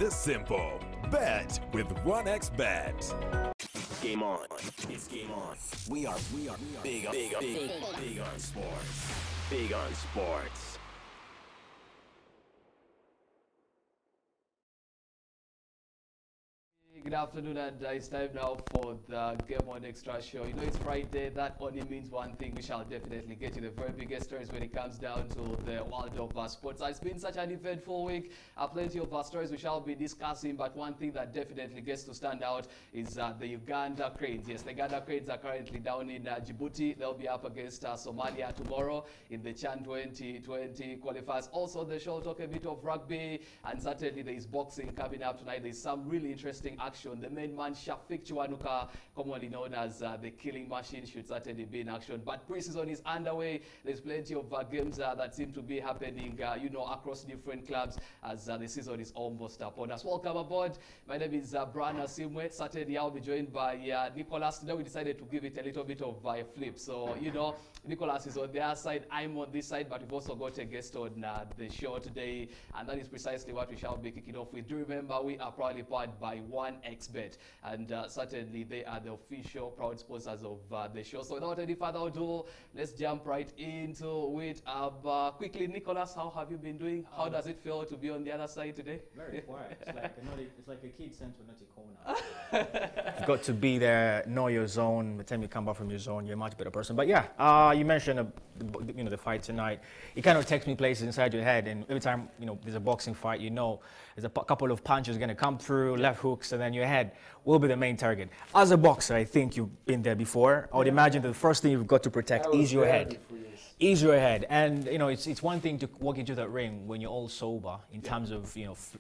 this simple. Bet with 1xBet. Game on. It's game on. We are big on sports. Big on sports. Good afternoon, and it's time now for the Game On Extra show. You know, it's Friday. That only means one thing. We shall definitely get to the very biggest stories when it comes down to the world of sports. It's been such an eventful week. Plenty of stories we shall be discussing, but one thing that definitely gets to stand out is the Uganda Cranes. Yes, the Uganda Cranes are currently down in Djibouti. They'll be up against Somalia tomorrow in the CHAN 2020 qualifiers. Also, the show will talk a bit of rugby, and certainly there is boxing coming up tonight. There's some really interesting action. The main man, Shafiq Kiwanuka, commonly known as the killing machine, should certainly be in action. But pre-season is underway. There's plenty of games that seem to be happening, across different clubs as the season is almost upon us. Welcome aboard. My name is Brian Asimwe. Certainly, I'll be joined by Nicholas. Today, we decided to give it a little bit of a flip. So, Nicholas is on their side, I'm on this side, but we've also got a guest on the show today, and that is precisely what we shall be kicking off with. Do remember, we are proudly powered by 1xBet, and certainly they are the official proud sponsors of the show. So without any further ado, let's jump right into it. Quickly, Nicholas, how have you been doing? How does it feel to be on the other side today? Very quiet. It's like a kid sent to a naughty corner. You've got to be there, know your zone. By the time you come back from your zone, you're a much better person. But yeah, you mentioned the fight tonight. It kind of takes me places inside your head, and every time there's a boxing fight, there's a couple of punches going to come through, left hooks, and then your head will be the main target. As a boxer, I think you've been there before. I would imagine that the first thing you've got to protect is your head. Ease your head, and it's one thing to walk into that ring when you're all sober in terms of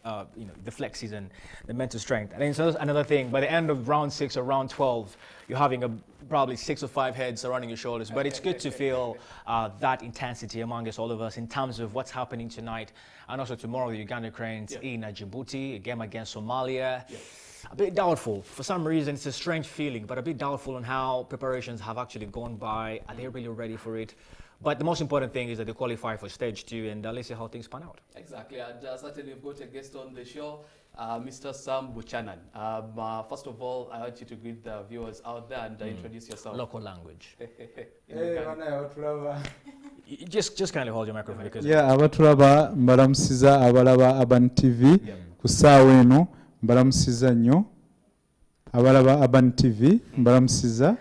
the flexes and the mental strength, and then so another thing. By the end of round 6 or round 12, you're having probably 6 or 5 heads surrounding your shoulders. But it's good to feel that intensity amongst all of us in terms of what's happening tonight, and also tomorrow the Uganda Cranes in Djibouti, a game against Somalia. A bit doubtful. For some reason, it's a strange feeling, but a bit doubtful on how preparations have actually gone by. Are they really ready for it? But the most important thing is that they qualify for stage 2, and let's see how things pan out. Exactly, and certainly we've got a guest on the show, Mr. Sam Buchanan. First of all, I want you to greet the viewers out there and introduce yourself. Local language. Just kindly hold your microphone. Because abatulaba mbalamusiza abalaba Aban TV ku ssaawa eno mbalamusiza nnyo abalaba Aban TV mbalamusiza.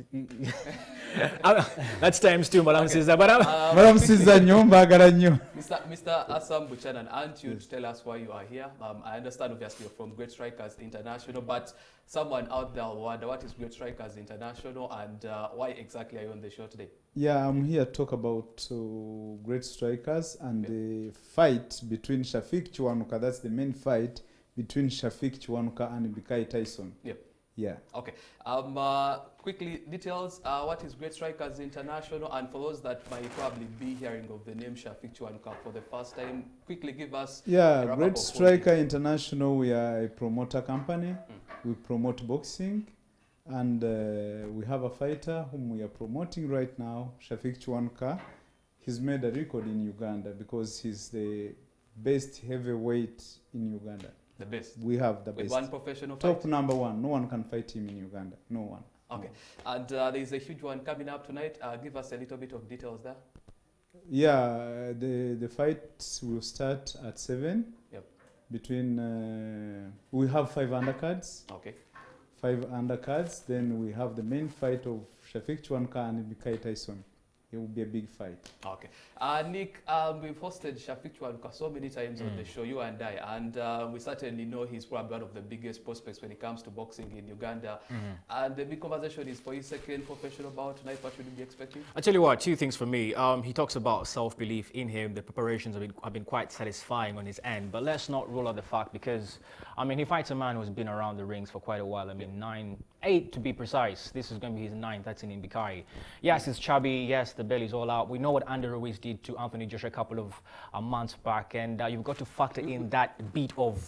That's times 2, Madam Siza. Madam Siza, Mr. Assam Buchanan, aren't you to tell us why you are here? I understand, obviously, you're from Great Strikers International, but someone out there will wonder, what is Great Strikers International, and why exactly are you on the show today? Yeah, I'm here to talk about Great Strikers and the fight between Shafiq Kiwanuka. That's the main fight between Shafiq Kiwanuka and Bikai Tyson. Yeah. Okay. Quickly, details. What is Great Strikers International? And for those that might probably be hearing of the name Shafiq Kiwanuka for the first time, quickly give us. Yeah, Great Striker International. We are a promoter company. We promote boxing, and we have a fighter whom we are promoting right now, Shafiq Kiwanuka. He's made a record in Uganda because he's the best heavyweight in Uganda. The best? We have the With best. One professional Top fight? number 1. No one can fight him in Uganda. No one. Okay. And there's a huge one coming up tonight. Give us a little bit of details there. Yeah, the fight will start at 7. Yep. Between, we have 5 undercards. Okay. 5 undercards. Then we have the main fight of Shafiq Kiwanuka and Bikai Tyson. It will be a big fight. Okay. Nick, we've hosted Shafiq Kiwanuka so many times on the show, you and I, and we certainly know he's probably one of the biggest prospects when it comes to boxing in Uganda. And the big conversation is for his second professional bout tonight. What should we be expecting? I tell you what, 2 things for me. He talks about self-belief in him. The preparations have been quite satisfying on his end. But let's not rule out the fact, because, he fights a man who's been around the rings for quite a while. 8 to be precise. This is going to be his 9th. That's in Bikai. Yes, it's chubby. Yes, the belly's all out. We know what Andy Ruiz did to Anthony Joshua a couple of months back, and you've got to factor in that bit of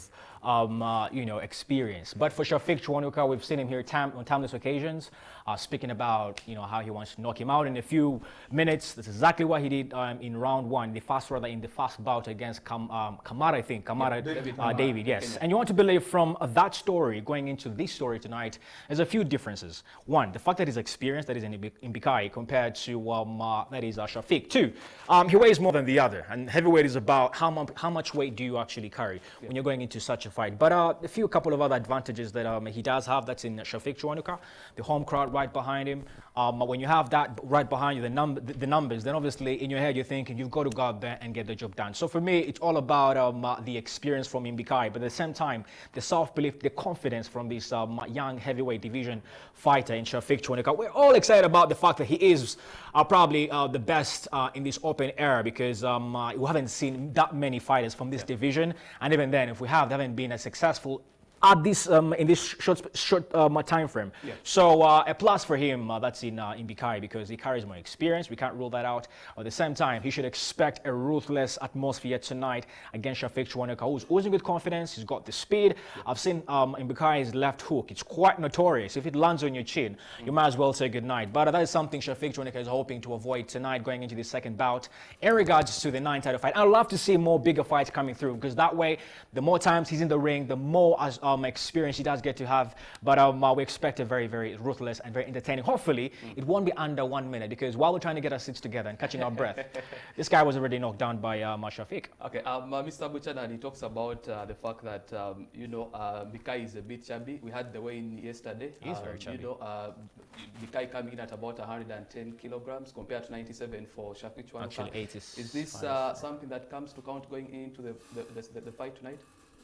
you know, experience. But for Shafiq Kiwanuka, we've seen him here on timeless occasions, speaking about, you know, how he wants to knock him out in a few minutes. That's exactly what he did in round one, in the first bout against Kamara, I think. David, yes. And you want to believe from that story, going into this story tonight, there's a few differences. One, the fact that he's experienced, that is in Mbikai, compared to that is Shafiq. Two, he weighs more than the other, and heavyweight is about how much weight do you actually carry when you're going into such a fight. But a couple of other advantages that he does have, that's in Shafiq Kiwanuka, the home crowd right behind him. When you have that right behind you, the numbers, then obviously in your head you're thinking you've got to go out there and get the job done. So for me, it's all about the experience from Mbikai, but at the same time, the self-belief, the confidence from this young heavyweight division fighter in Shafiq Kiwanuka. We're all excited about the fact that he is probably the best in this open era, because we haven't seen that many fighters from this division, and even then, if we have, they haven't been as successful at this in this short time frame. Yeah. So a plus for him, that's in Mbikai, because he carries more experience. We can't rule that out. At the same time, he should expect a ruthless atmosphere tonight against Shafiq Kiwanuka, who's oozing with confidence. He's got the speed. Yeah. I've seen Mbikai's left hook. It's quite notorious. If it lands on your chin, you might as well say goodnight. But that is something Shafiq Kiwanuka is hoping to avoid tonight, going into the second bout. In regards to the 9th title fight, I'd love to see more bigger fights coming through, because that way, the more times he's in the ring, the more experience he does get to have. But we expect a very, very ruthless and very entertaining. Hopefully, it won't be under 1 minute, because while we're trying to get our seats together and catching our breath, this guy was already knocked down by Shafiq. Okay, Mr. Buchanan, he talks about the fact that, you know, Mbikai is a bit chubby. We had the weigh-in yesterday. He's very chubby. You know, Mbikai coming in at about 110 kilograms compared to 97 for Shafiq Kiwanuka. Actually, 80. Is this something that comes to count going into the fight tonight?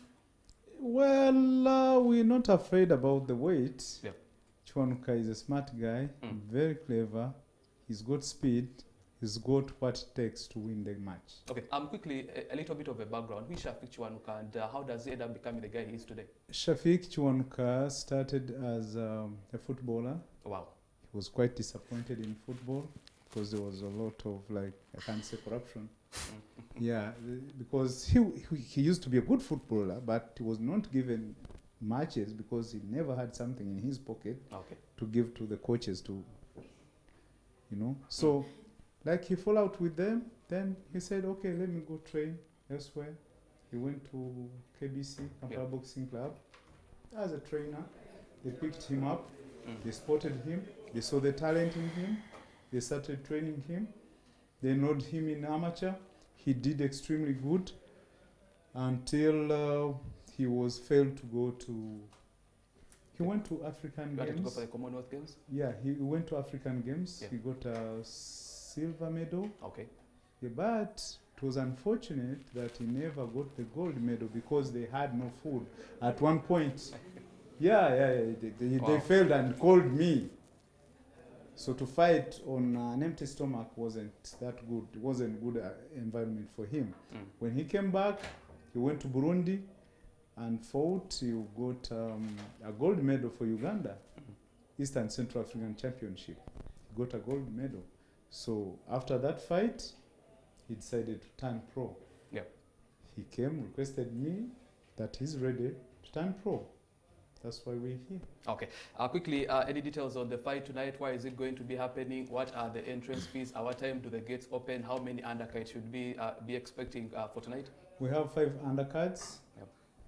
Well, we're not afraid about the weight. Yeah. Kiwanuka is a smart guy, very clever. He's got speed. He's got what it takes to win the match. Okay, quickly, a little bit of a background. Who is Shafiq Kiwanuka, and how does he end up becoming the guy he is today? Shafiq Kiwanuka started as a footballer. Wow. He was quite disappointed in football, because there was a lot of, like, I can't say corruption. Yeah, because he used to be a good footballer, but he was not given matches because he never had something in his pocket to give to the coaches to, you know. So, like, he fell out with them. Then he said, okay, let me go train elsewhere. He went to KBC, Kampala Boxing Club, as a trainer. They picked him up. They spotted him. They saw the talent in him. They started training him. They enrolled him in amateur. He did extremely good until he was failed to go to. He went to African Games. To go for the Commonwealth Games? Yeah, he went to African Games. Yeah. He got a silver medal. Okay. Yeah, but it was unfortunate that he never got the gold medal because they had no food. At one point, they failed and called me. So to fight on an empty stomach wasn't that good. It wasn't a good environment for him. When he came back, he went to Burundi and fought. He got a gold medal for Uganda, Eastern Central African Championship. He got a gold medal. So after that fight, he decided to turn pro. Yeah. He came, requested me that he's ready to turn pro. That's why we're here. Okay. Quickly, any details on the fight tonight? Why is it going to be happening? What are the entrance fees? At what time do the gates open? How many undercards should we be expecting for tonight? We have 5 undercards. Yep.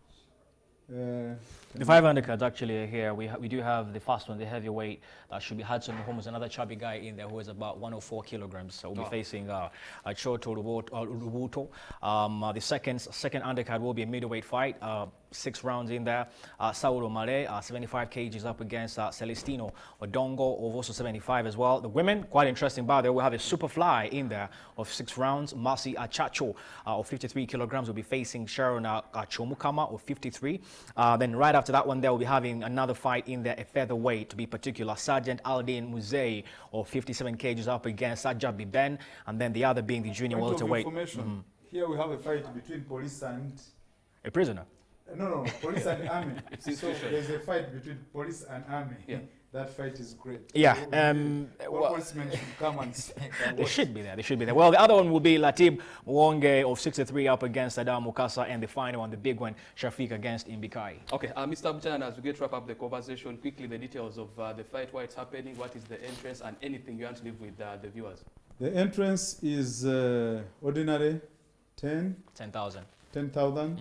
The 5 undercards actually are here. We do have the first one, the heavyweight. That should be Hudson Holmes, another chubby guy in there who is about 104 kilograms. So we'll be facing Choto Rubuto. The second undercard will be a middleweight fight. 6 rounds in there. Saulo Male, 75 kgs up against Celestino Odongo of also 75 as well. The women, quite interesting, by the way, we have a super fly in there of 6 rounds. Masi Achacho of 53 kilograms will be facing Sharon Chomukama of 53. Then right after that one, there will be having another fight in there, a featherweight to be particular. Sergeant Aldin Muzei of 57 kgs up against Sajabi Ben, and then the other being the junior welterweight. Here we have a fight between police and a prisoner. No, police and army. It's So institution. there's a fight between police and army. Yeah. That fight is great. Yeah, All well- policemen should come and They should be there. They should be there. Well, the other one will be Latib Mwonge of 63 up against Adam Mukasa, and the final one, the big one, Shafiq against Imbikai. Okay, Mr. Buchanan, as we get wrap up the conversation, quickly the details of the fight, why it's happening, what is the entrance, and anything you want to leave with the viewers. The entrance is ordinary 10,000. 10,000,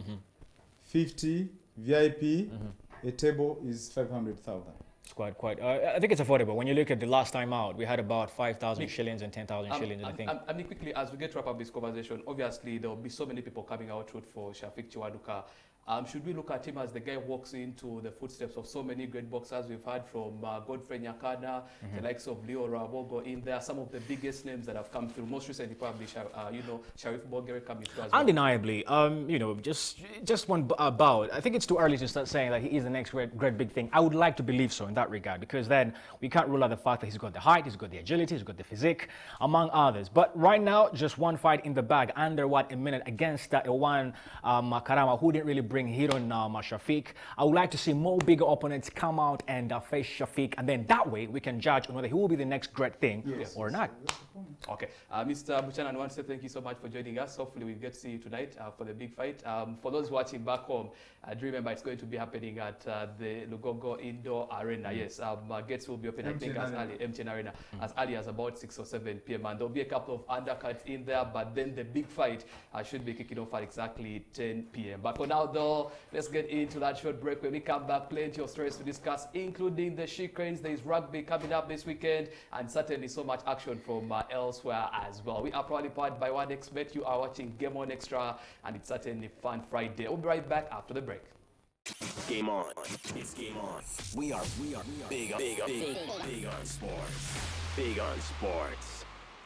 50 VIP. A table is 500,000. It's quite. I think it's affordable. When you look at the last time out, we had about 5,000 shillings and 10,000 shillings, I think. I mean, quickly, as we get wrap up this conversation, obviously there will be so many people coming out route for Shafiq Chiwaduka. Should we look at him as the guy who walks into the footsteps of so many great boxers we've had from Godfrey Nyakana, the likes of Leo Rabogo in there, some of the biggest names that have come through, most recently probably, Sharif Bogere coming through as well. Undeniably, just one bout. I think it's too early to start saying that he is the next great big thing. I would like to believe so in that regard, because then we can't rule out the fact that he's got the height, he's got the agility, he's got the physique, among others. But right now, just one fight in the bag, under a minute against Ewan Makarama, who didn't really bring hit on Shafiq. I would like to see more bigger opponents come out and face Shafiq, and then that way we can judge on whether he will be the next great thing or not. Okay, Mr. Buchanan, I want to say thank you so much for joining us. Hopefully we get to see you tonight for the big fight. For those watching back home, do remember it's going to be happening at the Lugogo Indoor Arena. Yes, gates will be open, I think, as early, MTN Arena, as early as about 6 or 7 p.m. And there'll be a couple of undercuts in there, but then the big fight should be kicking off at exactly 10 p.m. But for now, though, let's get into that short break. When we come back, plenty of stories to discuss, including the She Cranes. There is rugby coming up this weekend, and certainly so much action from elsewhere as well. We are proudly powered by OneXBet. You are watching Game On Extra, and it's certainly Fun Friday. We'll be right back after the break. Game on. It's game on. We are big on sports. Big on sports.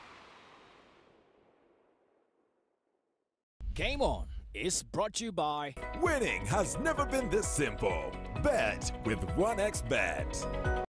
Game On is brought to you by Winning has never been this simple. Bet with OneXBet.